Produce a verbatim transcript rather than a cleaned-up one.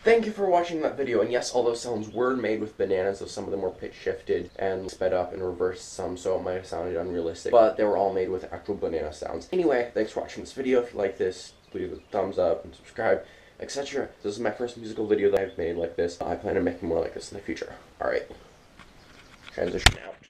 Thank you for watching that video, and yes, all those sounds were made with bananas, though some of them were pitch shifted and sped up and reversed some, so it might have sounded unrealistic, but they were all made with actual banana sounds. Anyway, thanks for watching this video. If you like this, leave a thumbs up and subscribe, et cetera. This is my first musical video that I've made like this. I plan on making more like this in the future. Alright. Transition out.